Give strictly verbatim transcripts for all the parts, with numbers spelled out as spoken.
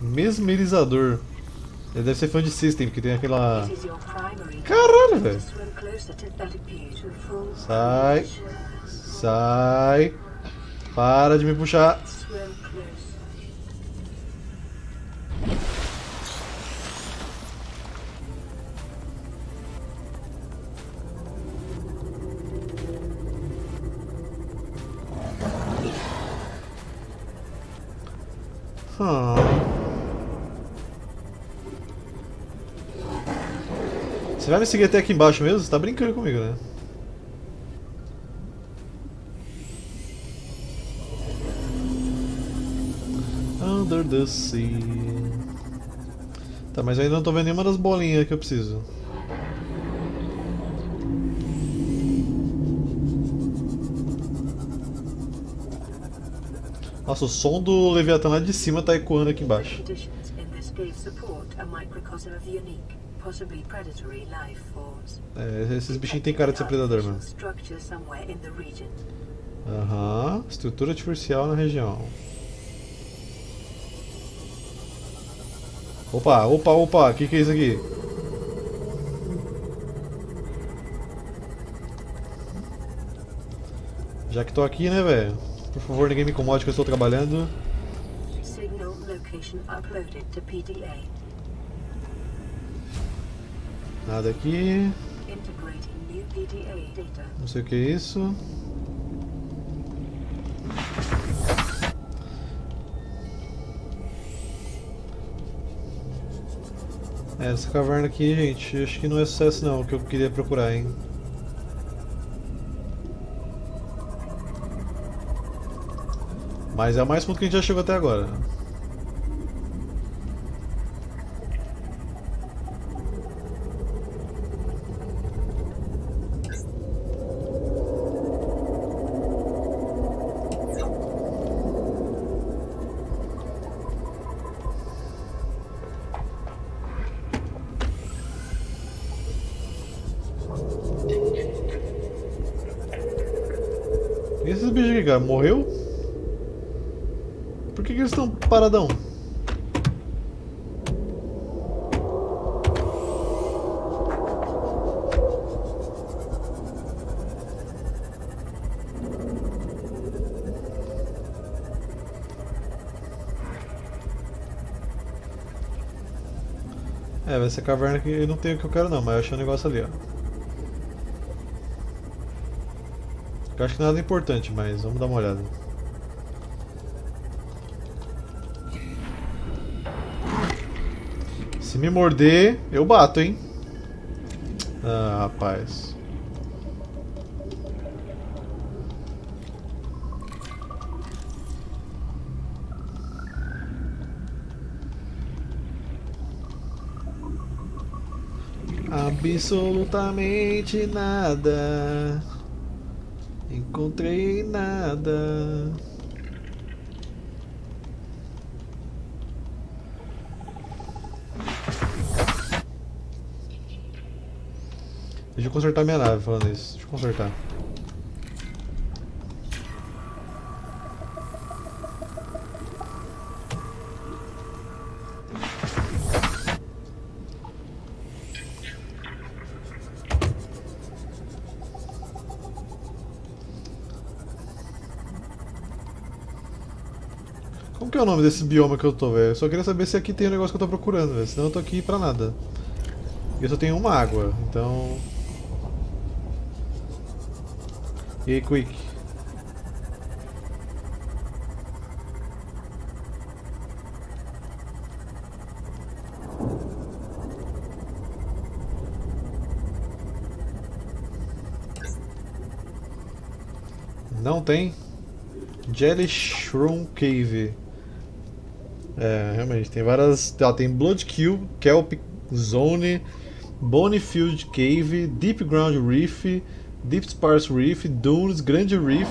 Mesmerizador. Ele deve ser fã de System, porque tem aquela... Caralho, velho. Sai. Sai. Para de me puxar. Hum. Você vai me seguir até aqui embaixo mesmo? Você tá brincando comigo, né? Under the sea. Tá, mas eu ainda não tô vendo nenhuma das bolinhas que eu preciso. Nossa, o som do Leviatã lá de cima tá ecoando aqui embaixo. É, esses bichinhos tem cara de ser predador, mano. Aham, uhum. Estrutura artificial na região. Opa, opa, opa, o que, que é isso aqui? Já que tô aqui, né, velho? Por favor, ninguém me incomode que eu estou trabalhando. Nada aqui. Não sei o que é isso. É, essa caverna aqui, gente, acho que não é sucesso não, o que eu queria procurar, hein. Mas é o mais fundo que a gente já chegou até agora. E esses bichos aqui, cara? Morreu? Por que, que eles estão paradão? É, essa caverna aqui não tem o que eu quero não, mas eu achei um negócio ali, ó. Eu acho que nada importante, mas vamos dar uma olhada. Se me morder, eu bato, hein? Ah, rapaz. Absolutamente nada. Encontrei nada. Deixa eu consertar minha nave falando isso. Deixa eu consertar. Como que é o nome desse bioma que eu tô, velho? Eu só queria saber se aqui tem o negócio que eu tô procurando, velho. Senão eu tô aqui pra nada. E eu só tenho uma água, então... E aí, Quick? Não tem? Jelly Shroom Cave. É, realmente, tem várias... Ah, tem Blood Cube, Kelp Zone, Bonefield Cave, Deep Ground Reef, Deep Sparse Reef, Dunes, Grand Reef.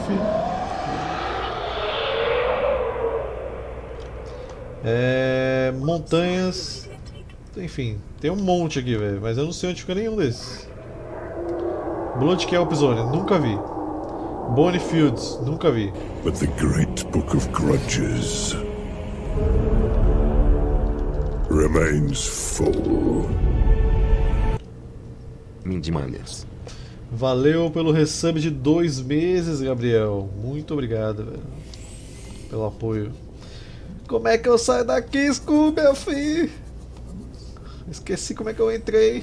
É, montanhas... Enfim, tem um monte aqui, velho, mas eu não sei onde fica nenhum desses. Blood Kelp Zone, nunca vi. Bonefields, nunca vi. But the great book of grudges. remains full. Mindimangers. Valeu pelo resub de dois meses, Gabriel. Muito obrigado, velho. Pelo apoio. Como é que eu saio daqui, Scooby, meu filho? Esqueci como é que eu entrei.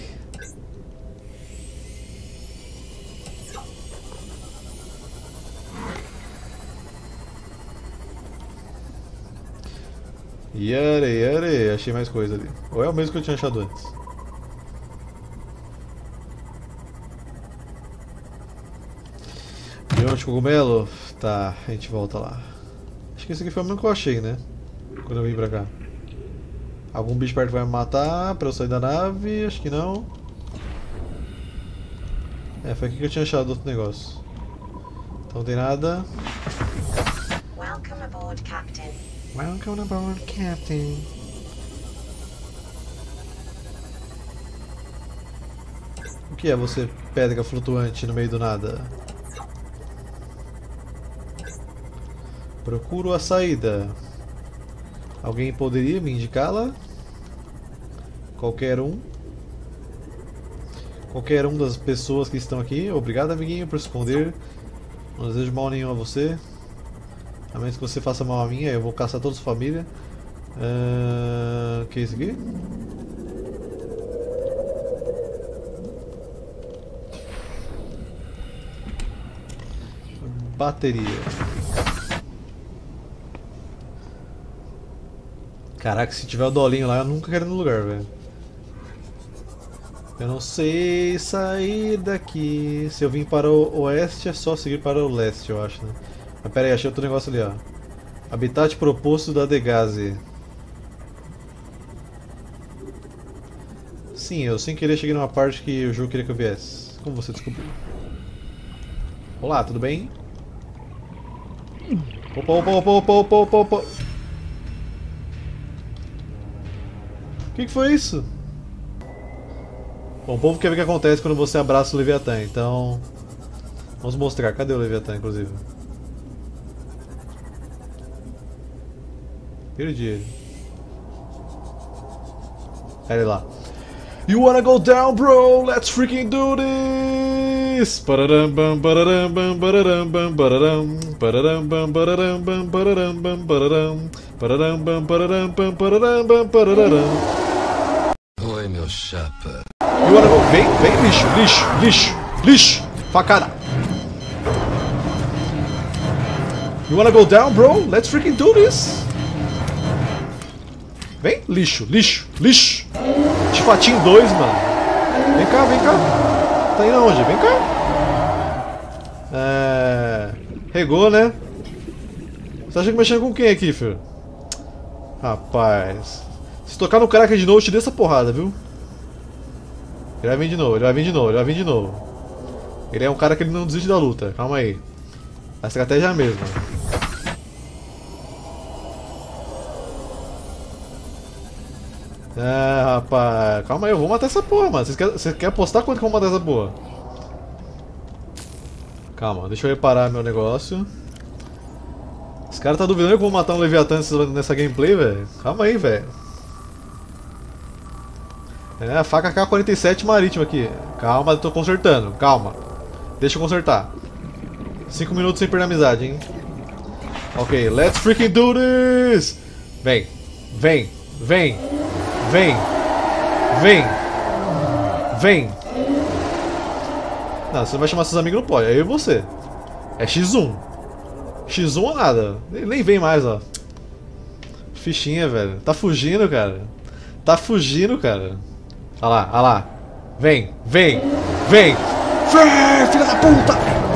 Yare, yare, achei mais coisa ali. Ou é o mesmo que eu tinha achado antes? Leão de cogumelo? Tá, a gente volta lá. Acho que esse aqui foi o mesmo que eu achei, né? Quando eu vim pra cá. Algum bicho perto vai me matar pra eu sair da nave? Acho que não. É, foi aqui que eu tinha achado outro negócio. Então não tem nada. Welcome aboard, Captain. Welcome aboard, Captain. O que é você, pedra flutuante no meio do nada? Procuro a saída. Alguém poderia me indicá-la? Qualquer um? Qualquer um das pessoas que estão aqui? Obrigado, amiguinho, por esconder. Não desejo mal nenhum a você. A menos que você faça mal a mim, eu vou caçar toda a sua família. O uh, que é isso aqui? Bateria. Caraca, se tiver o dolinho lá, eu nunca quero ir no lugar, velho. Eu não sei sair daqui. Se eu vim para o oeste, é só seguir para o leste, eu acho, né? Mas pera aí, achei outro negócio ali, ó. Habitat proposto da Degase. Sim, eu sem querer cheguei numa parte que o jogo queria que eu viesse. Como você descobriu? Olá, tudo bem? Opa, opa, opa, opa, opa, opa, opa. O que, que foi isso? Bom, o povo quer ver o que acontece quando você abraça o Leviatã, então... Vamos mostrar. Cadê o Leviatã, inclusive? Perdi ele. Olha ele lá. You wanna go down, bro? Let's freaking do this! Pararam bam pararam bam pararam bam pararam pararam bam pararam bam pararam bam pararam pararam bam pararam bam pararam bam pararam. Oi, meu chapa. You wanna go? Vem, vem, lixo, lixo, lixo, lixo, facada. You wanna go down, bro? Let's freaking do this! Vem, lixo, lixo, lixo. Tifatinho dois, mano. Vem cá, vem cá. Tá indo aonde? Vem cá. É... Regou, né? Você acha que mexendo com quem aqui, filho? Rapaz. Se tocar no cracker de novo, eu te dei essa porrada, viu? Ele vai vir de novo, ele vai vir de novo, ele vai vir de novo. Ele é um cara que ele não desiste da luta. Calma aí. A estratégia é a mesma. É, rapaz. Calma aí, eu vou matar essa porra, mano. Vocês querem, vocês querem apostar quanto que eu vou matar essa porra? Calma, deixa eu reparar meu negócio. Os caras tá duvidando que eu vou matar um Leviatã nessa gameplay, velho. Calma aí, velho. É, a faca K quarenta e sete marítima aqui. Calma, eu tô consertando. Calma. Deixa eu consertar. cinco minutos sem perder a amizade, hein. Ok, let's freaking do this! Vem, vem, vem. Vem! Vem! Vem! Não, você não vai chamar seus amigos, não pode. É eu e você. É xis um. xis um ou nada. Nem vem mais, ó. Fichinha, velho. Tá fugindo, cara. Tá fugindo, cara. Olha lá, olha lá. Vem, vem, vem! Vem, filha da puta!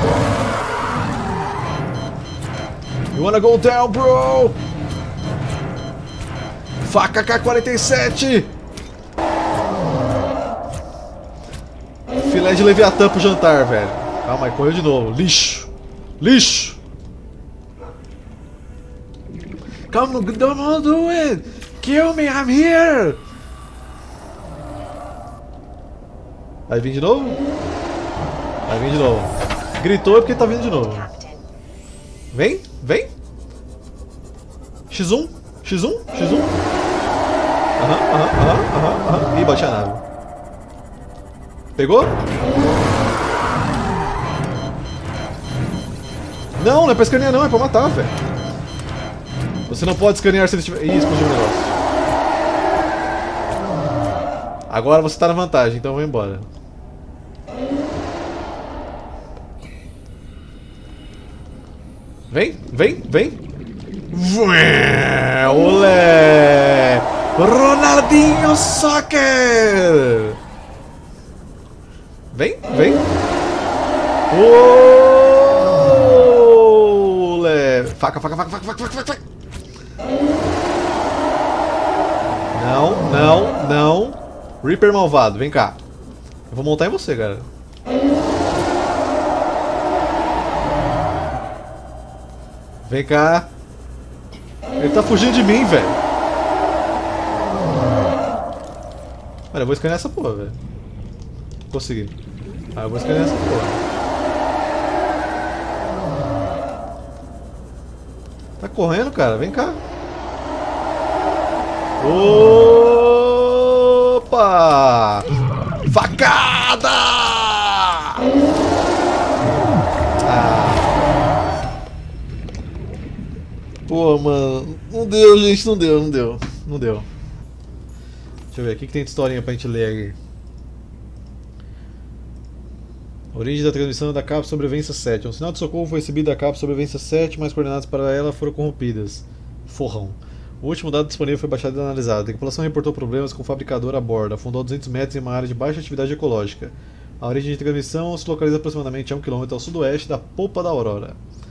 You wanna go down, bro? Faca K quarenta e sete! Filé de Leviatã pro jantar, velho. Calma aí, correu de novo. Lixo! Lixo! Come, don't do it! Kill me, I'm here! Vai vir de novo? Vai vir de novo. Gritou é porque tá vindo de novo. Vem, vem! xis um, xis um, xis um. Aham, aham, aham, aham, aham. Ih, bati a nave. Pegou? Não, não é pra escanear não, é pra matar, velho. Você não pode escanear se ele estiver... Ih, explodiu o negócio. Agora você tá na vantagem, então eu vou embora. Vem, vem, vem. Olé! Ronaldinho Soccer! Vem, vem. Olé! Faca, faca, faca, faca, faca, faca, faca. Não, não, não. Reaper malvado, vem cá. Eu vou montar em você, cara. Vem cá. Ele tá fugindo de mim, velho. Olha, eu vou escanear essa porra, velho. Consegui. Ah, eu vou escanear essa porra. Tá correndo, cara? Vem cá. Opa! Facada! Ah. Pô, mano. Não deu, gente. Não deu, não deu. Não deu. Deixa eu ver. O que, que tem de historinha pra gente ler aqui? A origem da transmissão da cápsula sobrevivência sete. Um sinal de socorro foi recebido da cápsula sobrevivência sete, mas coordenadas para ela foram corrompidas. Forrão. O último dado disponível foi baixado e analisado. A tripulação reportou problemas com o fabricador a bordo. Afundou a duzentos metros em uma área de baixa atividade ecológica. A origem de transmissão se localiza aproximadamente a um quilômetro ao sudoeste da polpa da Aurora.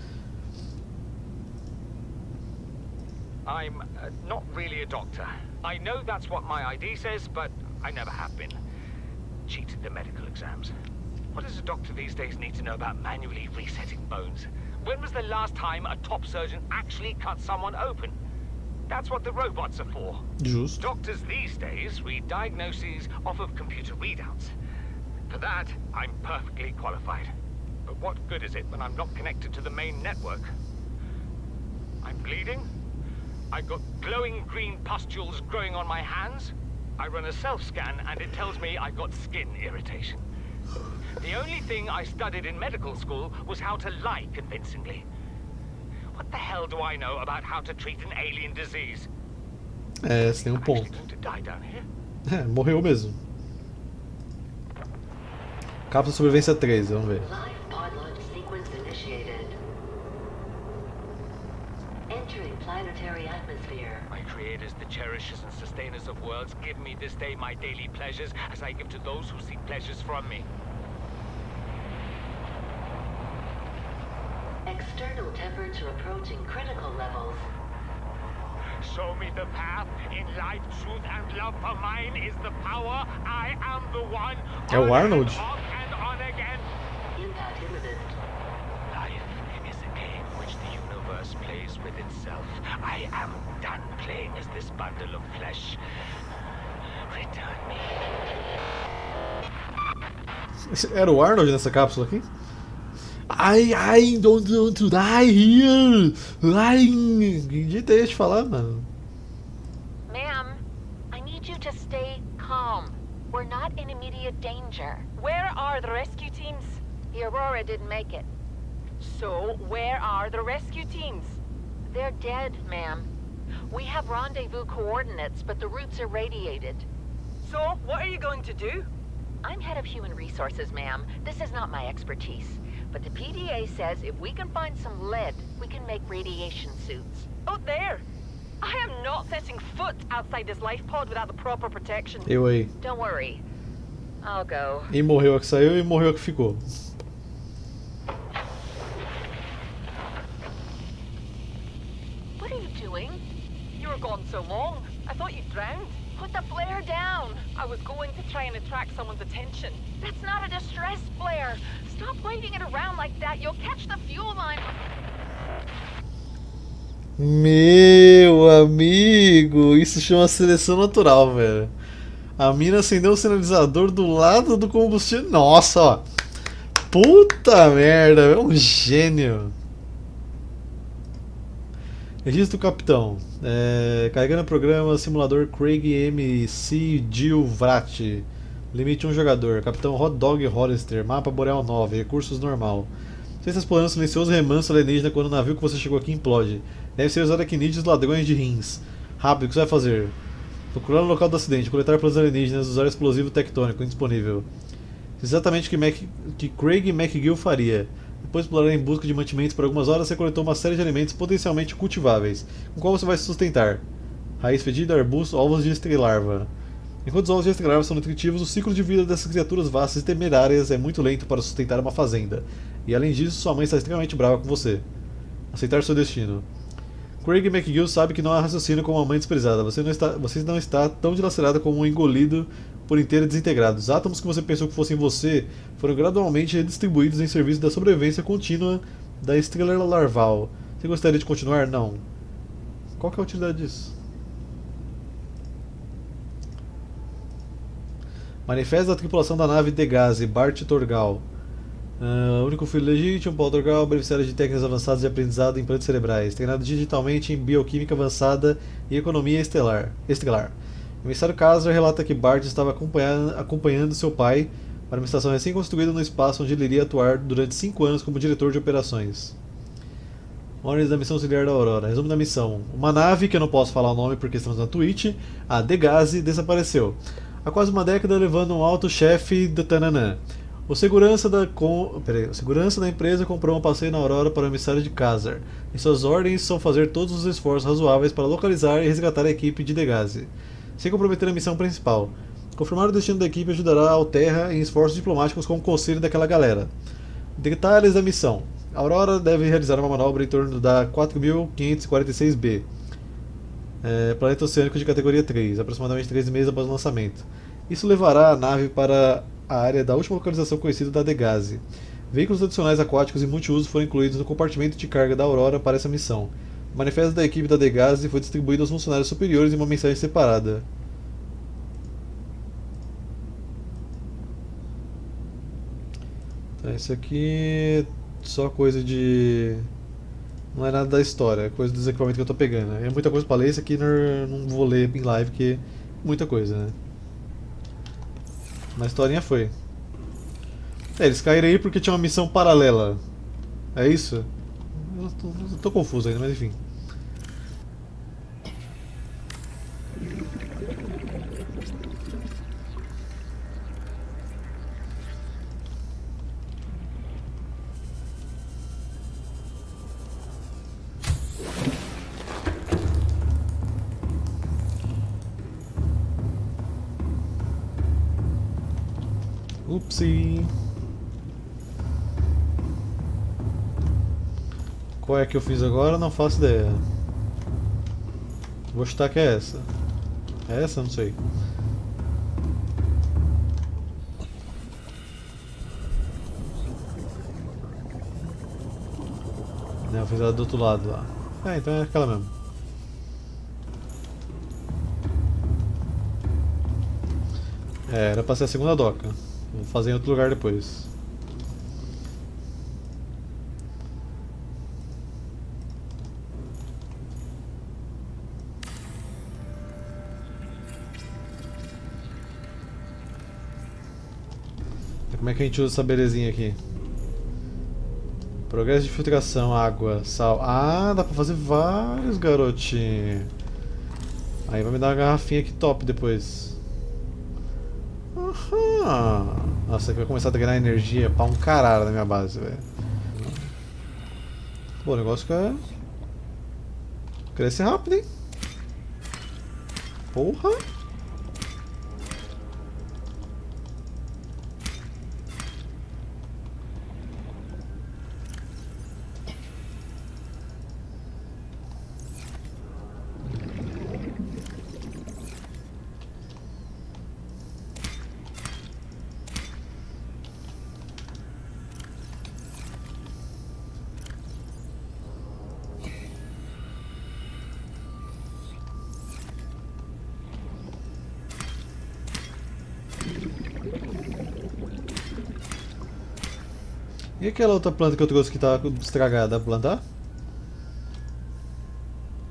I'm uh, not really a doctor. I know that's what my I D says, but I never have been. Cheated the medical exams. What does a doctor these days need to know about manually resetting bones? When was the last time a top surgeon actually cut someone open? That's what the robots are for. Justo. Doctors these days read diagnoses off of computer readouts. For that, I'm perfectly qualified. But what good is it when I'm not connected to the main network? I'm bleeding. I've got glowing green pustules growing on my hands. I run a self-scan and it tells me I've got skin irritation. The only thing I studied in medical school was how to lie convincingly. What the hell do I know about how to treat an alien disease? É, você tem um ponto. É, morreu mesmo. Cápsula sobrevivência três, vamos ver. My creators, the cherishers and sustainers of worlds, give me this day my daily pleasures as I give to those who seek pleasures from me. External temperature approaching critical levels. Show me the path. In life, truth, and love for mine is the power. I am the one. É o Arnold. On and on again. Impact imminent. Life is a game which the universe plays with itself. I am done playing as this bundle of flesh. Return me. Era o Arnold nessa cápsula aqui? I, I don't want to die here. I... Que jeito é esse de falar, mano? Ma'am, I need you to stay calm. We're not in immediate danger. Where are the rescue teams? The Aurora didn't make it. So, where are the rescue teams? They're dead, ma'am. We have rendezvous coordinates, but the routes are radiated. So, what are you going to do? I'm head of human resources, ma'am. This is not my expertise. But the P D A says if we can find some lead, we can make radiation suits. Oh, there! I am not setting foot outside this life pod without the proper protection. Eu aí. Don't worry. I'll go. E morreu a que saiu e morreu a que ficou. What are you doing? You were gone so long. I thought you'd drowned. Put the flare down. I was going to try and attract someone's attention. That's not a distress flare. Stop waving it around like that. You'll catch the fuel line. Meu amigo, isso chama seleção natural, velho. A mina acendeu o sinalizador do lado do combustível. Nossa, ó. Puta merda, é um gênio. Registro do capitão. É, carregando o programa simulador Craig M C Gilvrat. Limite um jogador. Capitão Hot Dog Hollister. Mapa Boreal nove. Recursos normal. Você está explorando um silencioso remanso alienígena quando o navio que você chegou aqui implode. Deve ser os aracnídeos ladrões de rins. Rápido, o que você vai fazer? Procurar o local do acidente. Coletar planos alienígenas. Usar explosivo tectônico indisponível. Exatamente o que, Mac, que Craig McGill faria. Depois de explorar em busca de mantimentos por algumas horas, você coletou uma série de alimentos potencialmente cultiváveis, com qual você vai se sustentar. Raiz fedida, arbusto, ovos de estrelarva. Enquanto os ovos de estrelarva são nutritivos, o ciclo de vida dessas criaturas vastas e temerárias é muito lento para sustentar uma fazenda. E além disso, sua mãe está extremamente brava com você. Aceitar seu destino. Craig McGill sabe que não há raciocínio com uma mãe desprezada. Você não está, você não está tão dilacerado como um engolido por inteiro e desintegrado. Os átomos que você pensou que fossem você foram gradualmente redistribuídos em serviço da sobrevivência contínua da estrela larval. Você gostaria de continuar? Não. Qual que é a utilidade disso? Manifesto da tripulação da nave Degase, Bart Torgal. Uh, único filho legítimo, Paul Torgal, beneficiário de técnicas avançadas de aprendizado em implantes cerebrais, treinado digitalmente em bioquímica avançada e economia estelar. estelar. O emissário Kazar relata que Bart estava acompanhando, acompanhando seu pai para uma estação recém-construída no espaço onde ele iria atuar durante cinco anos como diretor de operações. Ordens da missão auxiliar da Aurora. Resumo da missão. Uma nave, que eu não posso falar o nome porque estamos na Twitch, a Degase, desapareceu. Há quase uma década levando um alto chefe do Tananã. O segurança da, com... Peraí, o segurança da empresa comprou um passeio na Aurora para o emissário de Kazar. E suas ordens são fazer todos os esforços razoáveis para localizar e resgatar a equipe de Degase, sem comprometer a missão principal. Confirmar o destino da equipe ajudará a Alterra em esforços diplomáticos com o conselho daquela galera. Detalhes da missão. A Aurora deve realizar uma manobra em torno da quatro mil quinhentos e quarenta e seis B, é, planeta oceânico de categoria três, aproximadamente treze meses após o lançamento. Isso levará a nave para a área da última localização conhecida da Degase. Veículos adicionais aquáticos e multiuso foram incluídos no compartimento de carga da Aurora para essa missão. O manifesto da equipe da Degase foi distribuído aos funcionários superiores em uma mensagem separada. Então, isso aqui é só coisa de... não é nada da história, é coisa dos equipamentos que eu estou pegando. É muita coisa para ler, isso aqui não, não vou ler em live porque é muita coisa, né? Mas a historinha foi. É, eles caíram aí porque tinha uma missão paralela. É isso? Eu tô, eu tô confuso ainda, mas enfim. Upsi. Qual é que eu fiz agora? Não faço ideia. Vou chutar que é essa. É essa? Não sei. Não, eu fiz ela do outro lado lá. É, então é aquela mesmo. É, era pra ser a segunda doca. Vou fazer em outro lugar depois. Como é que a gente usa essa belezinha aqui? Progresso de filtração, água, sal. Ah, dá pra fazer vários, garotinho. Aí vai me dar uma garrafinha aqui top depois. Aham. Nossa, aqui vai começar a ganhar energia pra um caralho na minha base, velho. Pô, o negócio que cresce rápido, hein? Porra! E aquela outra planta que eu trouxe que tá estragada, dá pra plantar?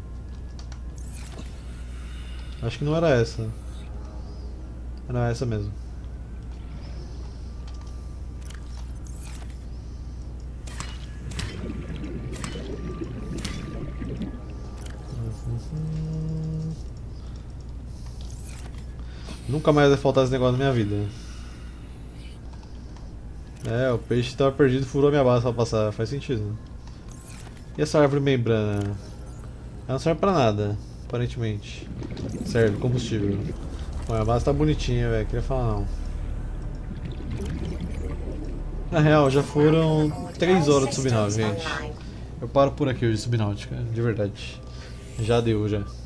Acho que não era essa. Era essa mesmo. Nunca mais vai faltar esse negócio na minha vida. É, o peixe estava perdido e furou minha base pra passar. Faz sentido. E essa árvore membrana? Ela não serve pra nada, aparentemente. Serve, combustível. Bom, a base tá bonitinha, velho. Queria falar não. Na real, já foram três horas de subnáutica, gente. Eu paro por aqui hoje de subnáutica, de verdade. Já deu, já.